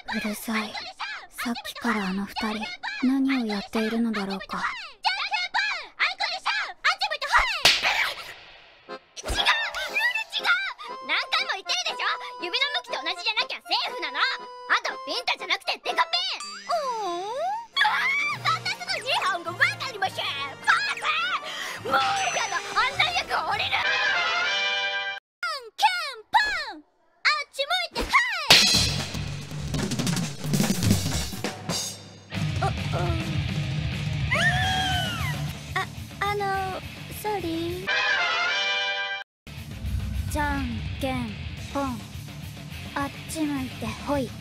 うるさい。さっきからあの二人何をやっているのだろうか。ソーリー。じゃんけんぽん、あっち向いてほい。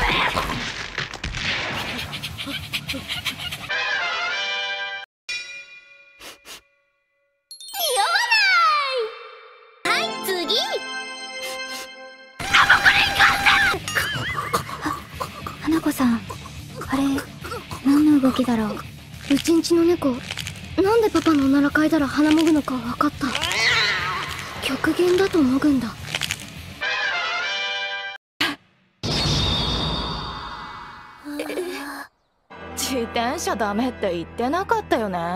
花子さん、あれ何の動きだろう。 うちんちの猫、なんでパパのおなら嗅いだら鼻もぐのか分かった。極限だともぐんだ。 自転車ダメって言ってなかったよね。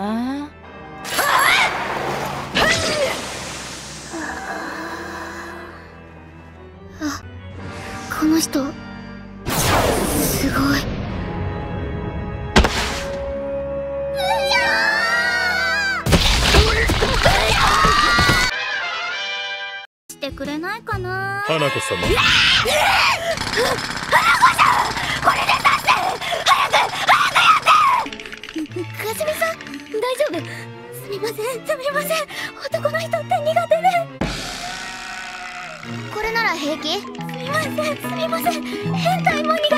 あ、この人すごい。 してくれないかな。 花子様。 花子さん、これで出して。早くかすみさん、大丈夫。すみません、すみません。男の人って苦手で。これなら平気。すみません、すみません。変態も苦